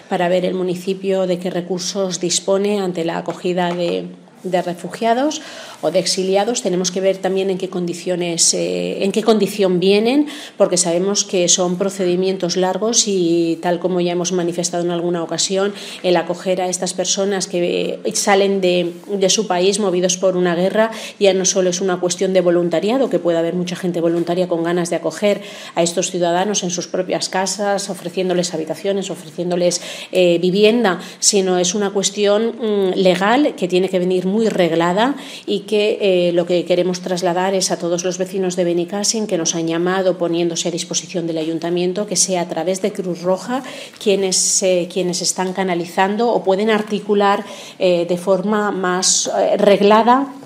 para ver el municipio de qué recursos dispone ante la acogida de refugiados o de exiliados. Tenemos que ver también en qué condición vienen, porque sabemos que son procedimientos largos y, tal como ya hemos manifestado en alguna ocasión, el acoger a estas personas que salen de su país movidos por una guerra ya no solo es una cuestión de voluntariado, que puede haber mucha gente voluntaria con ganas de acoger a estos ciudadanos en sus propias casas, ofreciéndoles habitaciones, ofreciéndoles vivienda, sino es una cuestión legal que tiene que venir muy reglada y que lo que queremos trasladar es a todos los vecinos de Benicàssim que nos han llamado poniéndose a disposición del Ayuntamiento, que sea a través de Cruz Roja quienes están canalizando o pueden articular de forma más reglada